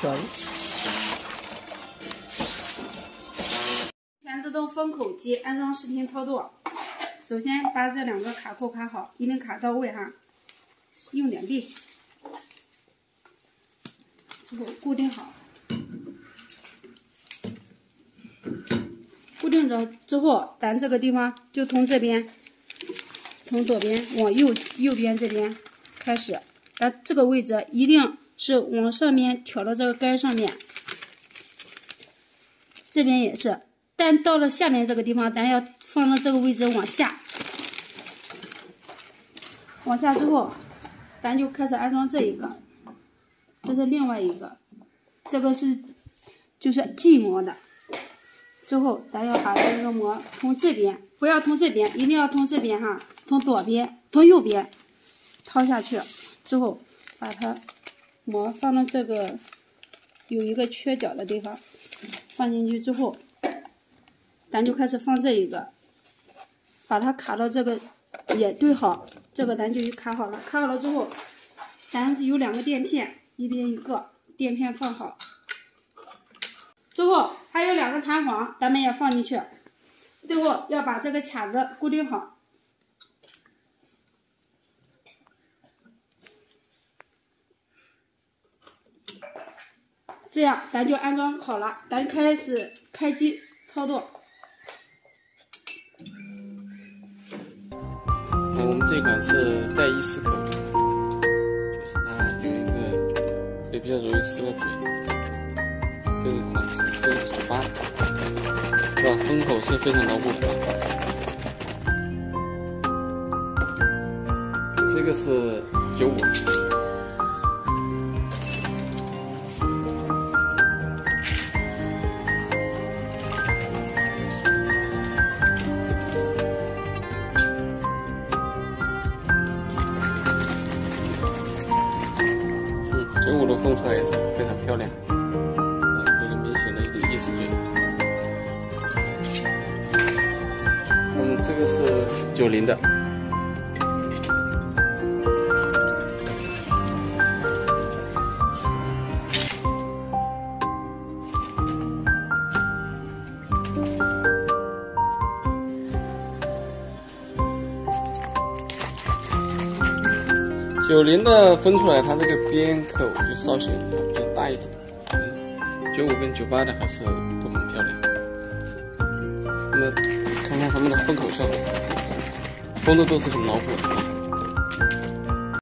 小。 全自动封口机安装视频操作。首先把这2个卡扣卡好，一定卡到位哈，用点力，之后固定好。固定着之后，咱这个地方就从这边，从左边往右边这边开始，咱这个位置一定是往上面挑到这个杆上面，这边也是。但到了下面这个地方，咱要放到这个位置往下，往下之后，咱就开始安装这一个，这是另外一个，这个是就是系膜的。之后咱要把这个膜从这边，不要从这边，一定要从这边哈，从左边，从右边掏下去，之后把它膜放到这个有一个缺角的地方，放进去之后。咱就开始放这一个，把它卡到这个也对好，这个咱就卡好了。卡好了之后，咱有2个垫片，一边一个垫片放好。之后还有2个弹簧，咱们也放进去。最后要把这个卡子固定好。这样咱就安装好了，咱开始开机操作。 我们这款是带意式口的，就是它有一个也比较容易撕了嘴。这个款式，这个是98的，是吧？封口是非常牢固的。这个是95。95的封出来也是非常漂亮，有个明显的一个意式嘴。这个是90的。90的分出来，它这个边口就稍显比较大一点。95跟98的还是都很漂亮。那看看它们的封口效果，封的都是很牢固的。